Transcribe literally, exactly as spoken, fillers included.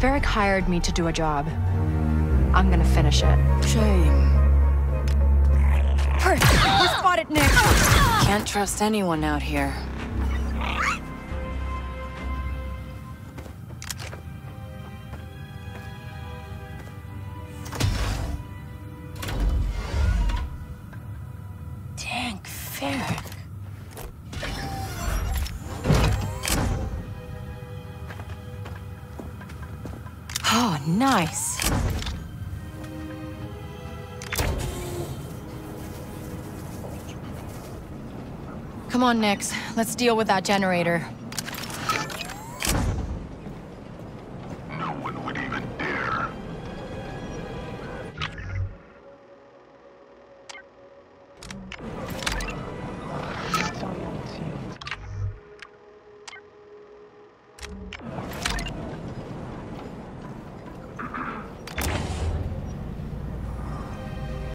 Varric hired me to do a job. I'm gonna finish it. Shame. Hurt! We spotted Nick! Can't trust anyone out here. Dang, Varric. Oh, nice. Come on, Nix. Let's deal with that generator.